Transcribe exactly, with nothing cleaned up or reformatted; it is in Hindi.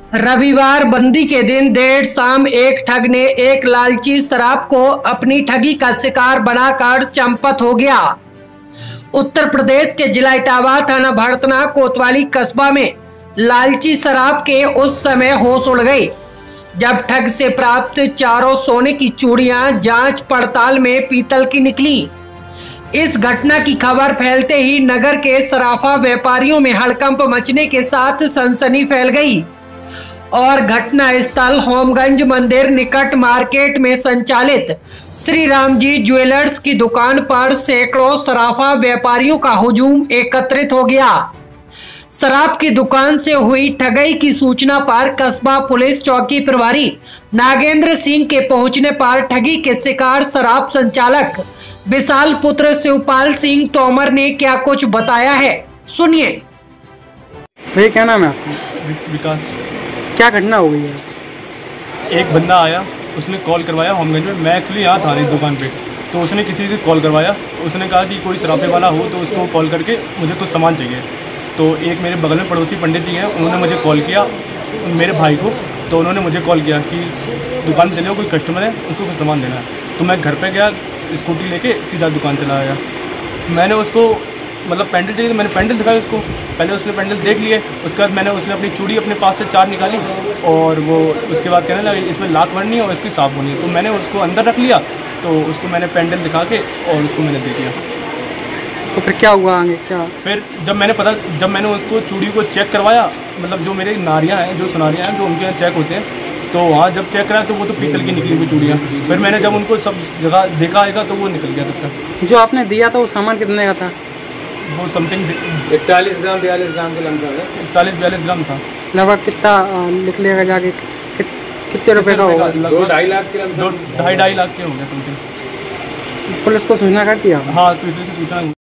रविवार बंदी के दिन देर शाम एक ठग ने एक लालची शराब को अपनी ठगी का शिकार बनाकर चंपत हो गया। उत्तर प्रदेश के जिला इटावा थाना भड़तना कोतवाली कस्बा में लालची शराब के उस समय होश उड़ गई जब ठग से प्राप्त चारों सोने की चूड़ियां जांच पड़ताल में पीतल की निकली। इस घटना की खबर फैलते ही नगर के सराफा व्यापारियों में हड़कंप मचने के साथ सनसनी फैल गई और घटना स्थल होमगंज मंदिर निकट मार्केट में संचालित श्री राम जी ज्वेलर्स की दुकान पर सैकड़ों सराफा व्यापारियों का हुजूम एकत्रित हो गया। शराब की दुकान से हुई ठगी की सूचना पर कस्बा पुलिस चौकी प्रभारी नागेंद्र सिंह के पहुंचने पर ठगी के शिकार शराब संचालक विशाल पुत्र शिवपाल सिंह तोमर ने क्या कुछ बताया है, सुनिए। भैया क्या नाम है आपका? विकास। क्या घटना हो गई है? एक बंदा आया, उसने कॉल करवाया होमगंज में। मैं एक्चुअली यहाँ था नहीं दुकान पे, तो उसने किसी से कॉल करवाया। उसने कहा कि कोई शराबे वाला हो तो उसको कॉल करके मुझे कुछ सामान चाहिए। तो एक मेरे बगल में पड़ोसी पंडित जी हैं, उन्होंने मुझे कॉल किया मेरे भाई को। तो उन्होंने मुझे कॉल किया कि दुकान पे चले, कोई कस्टमर है, उसको कुछ सामान देना है। तो मैं घर पे गया, स्कूटी लेके सीधा दुकान चला गया। मैंने उसको मतलब पैंडल चाहिए तो मैंने पैंडल दिखाई उसको। पहले उसने पैंडल देख लिए, उसके बाद मैंने उसने अपनी चूड़ी अपने पास से चार निकाली और वो उसके बाद कहने लगा इसमें लाख भरनी है और इसकी साफ होनी है। तो मैंने उसको अंदर रख लिया, तो उसको मैंने पैंडल दिखा के और उसको मैंने दे दिया। तो फिर क्या हुआ आगे? क्या फिर जब मैंने पता जब मैंने उसको चूड़ी को चेक करवाया, मतलब जो मेरे नारियाँ हैं, जो सुनारियाँ हैं, जो उनके यहाँ चेक होते हैं, तो वहाँ जब चेक कराया तो वो तो पीतल की निकली हुई चूड़ियाँ। फिर मैंने जब उनको सब जगह देखा आएगा तो वो निकल गया उसका। जो आपने दिया था वो सामान कितने का था? वो समथिंग इकतालीस ग्राम बयालीस ग्राम के लगभग है। इकतालीस बयालीस ग्राम था। लगभग कितना निकलेगा जाके? कि, कितने रुपए का होगा? दो ढाई लाख के दो ढाई ढाई लाख के हो गया समथिंग। पुलिस को सूचना कर दिया? हाँ, पुलिस की सूचना